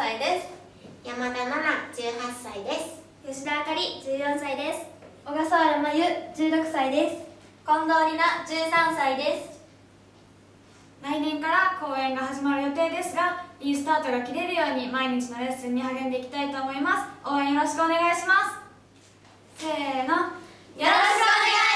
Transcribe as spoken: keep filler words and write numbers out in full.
さいです。 山田奈々じゅうはっさいです。 吉田あかりじゅうよんさいです。小笠原真由じゅうろくさいです。 近藤里奈じゅうさんさいです。 来年から公演が始まる予定ですが、いいスタートが切れるように毎日のレッスンに励んでいきたいと思います。応援よろしくお願いします。せーの、よろしくお願いします。